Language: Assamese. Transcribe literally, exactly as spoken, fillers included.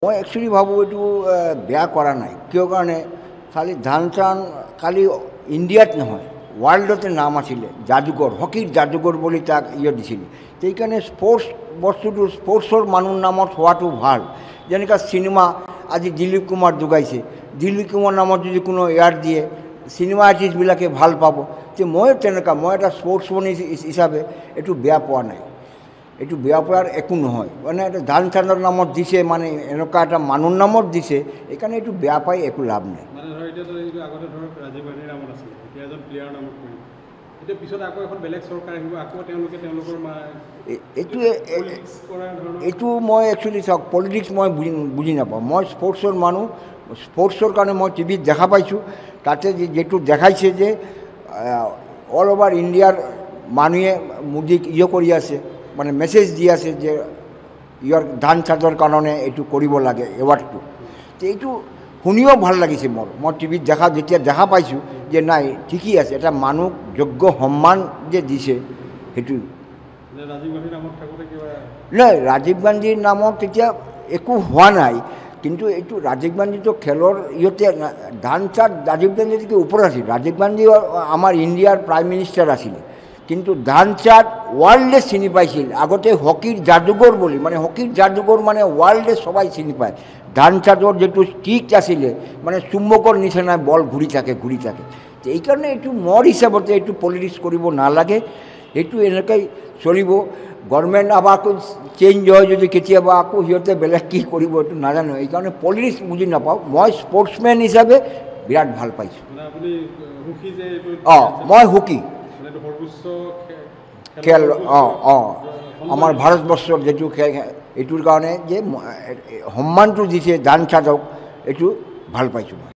মই একচুৱেলি ভাবোঁ এইটো বেয়া কৰা নাই। কিয় কাৰণে খালি ধ্যান চান খালি ইণ্ডিয়াত নহয়, ৱৰ্ল্ডতে নাম আছিলে যাদুকৰ, হকীৰ যাদুকৰ বুলি তাক ইয়ে দিছিলে। সেইকাৰণে স্পৰ্টছ বস্তুটো স্পৰ্টছৰ মানুহৰ নামত হোৱাটো ভাল। যেনেকৈ চিনেমা আজি দিলীপ কুমাৰ যোগাইছে, দিলীপ কুমাৰ নামত যদি কোনো এয়াৰ দিয়ে চিনেমা আৰ্টিষ্টবিলাকে ভাল পাব। যে ময়ো তেনেকুৱা, মই এটা স্পৰ্টছমেন হিচাপে এইটো বেয়া পোৱা নাই, এইটো বেয়া পোৱাৰ একো নহয়। মানে এটা ধ্যান চান্দৰ নামত দিছে, মানে এনেকুৱা এটা মানুহৰ নামত দিছে, সেইকাৰণে এইটো বেয়া পাই একো লাভ নাই। মানে ধৰ এতিয়া যদি আগতে ধৰক ৰাজীৱ গান্ধীৰ নামত আছিলে, এতিয়া এজন প্লেয়াৰ নামত কৰিম, এতিয়া পিছত আকৌ এখন বেলেগ চৰকাৰ আহিব, আকৌ তেওঁলোকে তেওঁলোকৰ এইটো এইটো মই একচুৱেলি চাওক, পলিটিক্স মই বুজি বুজি নাপাওঁ। মই স্পৰ্টছৰ মানুহ, স্পৰ্টছৰ কাৰণে মই টিভিত দেখা পাইছোঁ, তাতে যিটো দেখাইছে যে অল অভাৰ ইণ্ডিয়াৰ মানুহে মোদীক ইয়ে কৰি আছে, মানে মেছেজ দি আছে যে ইয়াৰ ধান চাঁদৰ কাৰণে এইটো কৰিব লাগে এৱাৰ্ডটো। তো এইটো শুনিও ভাল লাগিছে মোৰ, মই টিভিত দেখা যেতিয়া দেখা পাইছোঁ যে নাই ঠিকেই আছে, এটা মানুহ যোগ্য সন্মান যে দিছে সেইটো। নাই, ৰাজীৱ গান্ধীৰ নামত তেতিয়া একো হোৱা নাই, কিন্তু এইটো ৰাজীৱ গান্ধীটো খেলৰ ইহঁতে ধান চাঁদ ৰাজীৱ গান্ধীতকৈ ওপৰত আছিল। ৰাজীৱ গান্ধী আমাৰ ইণ্ডিয়াৰ প্ৰাইম মিনিষ্টাৰ আছিলে, কিন্তু ধ্যান চাঁদ ৱৰ্ল্ডে চিনি পাইছিল আগতে হকীৰ যাদুকৰ বুলি। মানে হকীৰ যাদুকৰ মানে ৱৰ্ল্ডে সবাই চিনি পায়। ধ্যান চাঁদৰ যিটো ষ্টিক আছিলে, মানে চুম্বকৰ নিচিনা বল ঘূৰি থাকে ঘূৰি থাকে। এইকাৰণে এইটো মোৰ হিচাপতে এইটো পলিটিক্স কৰিব নালাগে, এইটো এনেকৈ চলিব। গভৰ্ণমেণ্ট আকৌ চেঞ্জ হয় যদি কেতিয়াবা আকৌ সিহঁতে বেলেগ কি কৰিব এইটো নাজানো, এইকাৰণে পলিটিক্স বুজি নাপাওঁ। মই স্পৰ্টছমেন হিচাপে বিৰাট ভাল পাইছোঁ। অঁ, মই হকী খেল, অঁ অঁ আমাৰ ভাৰতবৰ্ষৰ যিটো খেল, এইটোৰ কাৰণে যে সন্মানটো দিছে ধ্যান চাঁদক, এইটো ভাল পাইছোঁ মই।